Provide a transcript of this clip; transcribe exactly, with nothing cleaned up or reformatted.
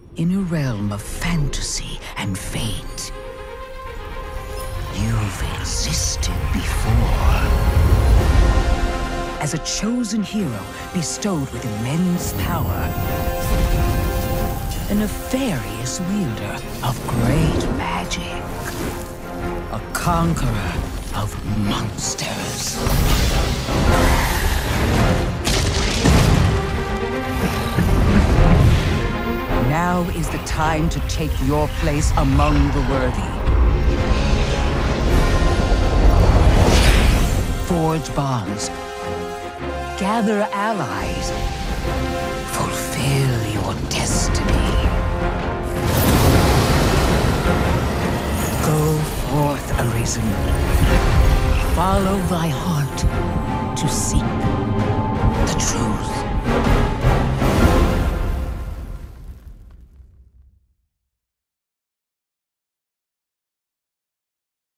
In a realm of fantasy and fate, you've existed before. As a chosen hero bestowed with immense power, a nefarious wielder of great magic, a conqueror of monsters. Now is the time to take your place among the worthy. Forge bonds. Gather allies. Fulfill your destiny. Go forth, Arisen. Follow thy heart to seek the truth.